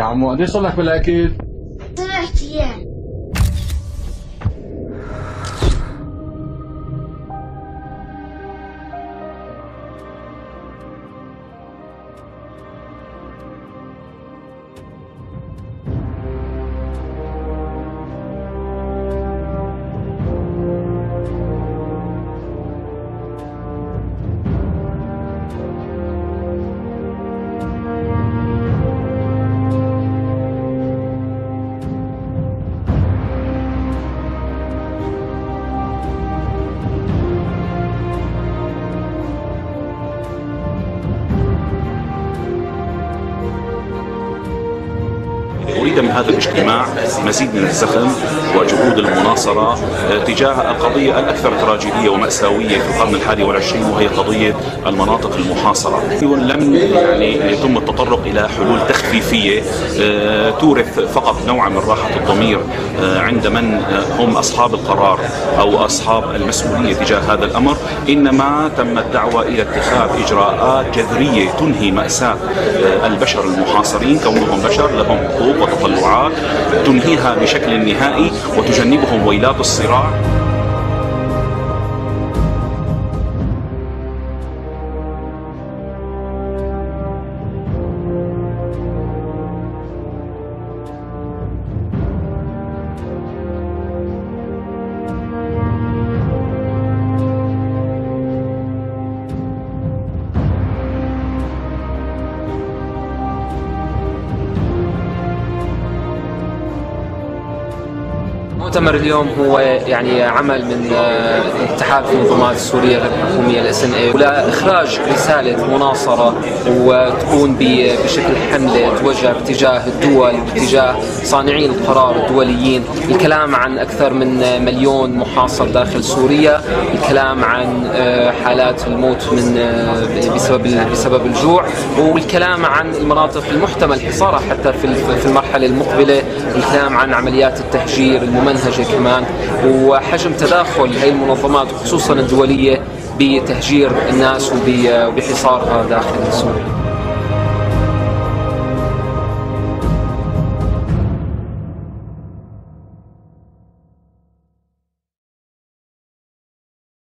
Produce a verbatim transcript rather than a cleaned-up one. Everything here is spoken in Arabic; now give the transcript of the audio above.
يا عمو قديش صار لك بالاكل؟ ثلاث ايام. أريد من هذا الاجتماع مزيد من الزخم وجهود المناصرة تجاه القضية الأكثر تراجيدية ومأساوية في القرن الحادي والعشرين، وهي قضية المناطق المحاصرة. لم يعني يتم التطرق إلى حلول تخفيفية تورث فقط نوعا من راحة الضمير عند من هم أصحاب القرار أو أصحاب المسؤولية تجاه هذا الأمر، إنما تم الدعوة إلى اتخاذ إجراءات جذرية تنهي مأساة البشر المحاصرين، كونهم بشر لهم حقوق وتطلعات، تنهيها بشكل نهائي وتجنبهم ويلات الصراع. مؤتمر اليوم هو يعني عمل من اتحاد المنظمات السورية غير الحكومية الاس ان اي ولإخراج رسالة مناصرة وتكون بشكل حملة توجه باتجاه الدول باتجاه صانعي القرار الدوليين، الكلام عن أكثر من مليون محاصر داخل سوريا، الكلام عن حالات الموت من بسبب بسبب الجوع، والكلام عن المناطق المحتمل حصارها حتى في المرحلة المقبلة، الكلام عن عمليات التهجير الممنهجة كمان، وحجم تداخل هذه المنظمات وخصوصا الدولية بتهجير الناس وبحصارها داخل سوريا.